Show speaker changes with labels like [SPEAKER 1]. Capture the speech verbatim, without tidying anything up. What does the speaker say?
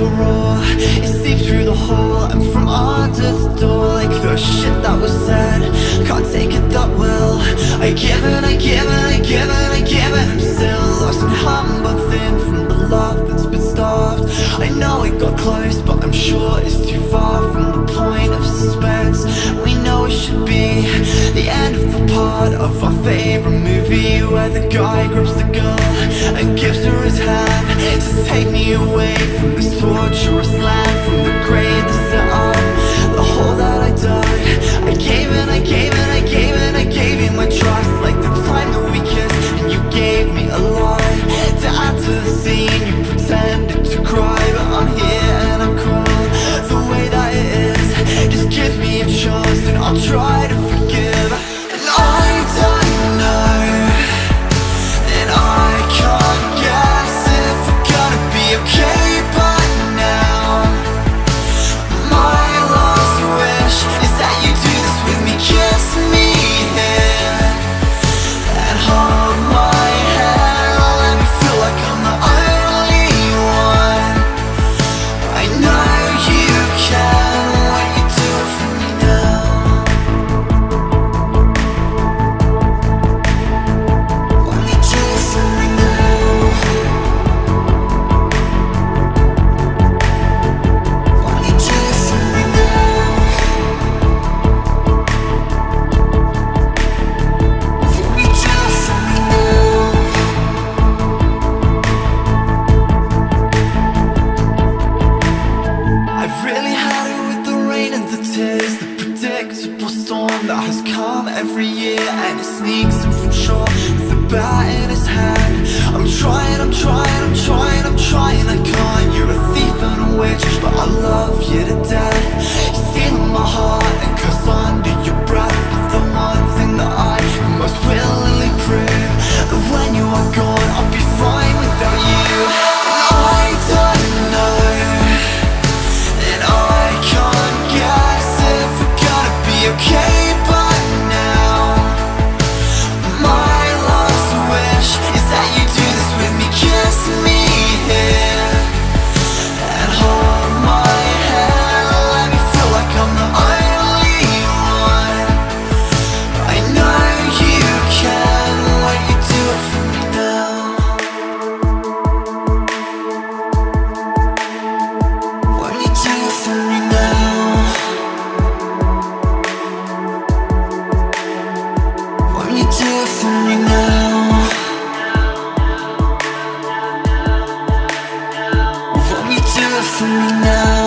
[SPEAKER 1] the roar, it seeps through the hole and from under the door. Like the shit that was said, can't take it that well. I give it, I give it, I give it, I give it. I'm still lost and humbled thin from the love that's been starved. I know it got close, but I'm sure it's too far from the point of suspense. We know it should be the end of the part of our favorite movie, where the guy grabs the girl and gives her his hand to take me away from this torturous land, from the grave that set up the hole that I dug. I gave it, I gave it, I gave it, I gave you my trust. Like the time that we kissed and you gave me a lie to add to the scene. You pretended to cry, but I'm here and I'm cool the way that it is. Just give me a chance and I'll try to forgive. And I don't know, and I can't guess if we're gonna be okay. But now my last wish is that you do this with me. Kiss me here and hold my hand. Let me feel like I'm the only one. I know you can when you do it for me now. When you do it for me now. When you do it for me now. When you do it for me now. I've really had it with the rain and the tears, the predictable storm that has come every year, and it sneaks in from shore with a bat in his hand. I'm trying, I'm trying, I'm trying, I'm trying, I can't. You're a thief and a witch, but I love you to death. You're stealing my heart and curse under your breath. But the one thing that I can most willingly prove, that when you are gone, I'll be fine without you. And I don't know, and I can't guess if we're gonna be okay. But now my last wish is that you do this with me. Kiss me here and hold my hand. Let me feel like I'm the only one. I know you can when you do it for me now. When you do it for me now. When you do it for me now. When you do it for me now.